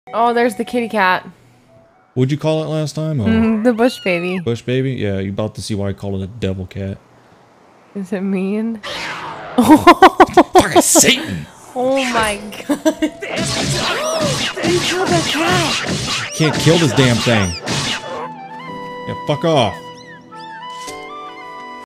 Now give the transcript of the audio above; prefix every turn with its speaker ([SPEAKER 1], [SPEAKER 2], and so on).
[SPEAKER 1] Oh, there's the kitty cat.
[SPEAKER 2] What'd you call it last time?
[SPEAKER 1] The bush baby.
[SPEAKER 2] Bush baby? Yeah, you're about to see why I call it a devil cat.
[SPEAKER 1] Is it mean?
[SPEAKER 2] Fucking Satan!
[SPEAKER 1] Oh my god. You killed a cat.
[SPEAKER 2] Can't kill this damn thing. Yeah, fuck off.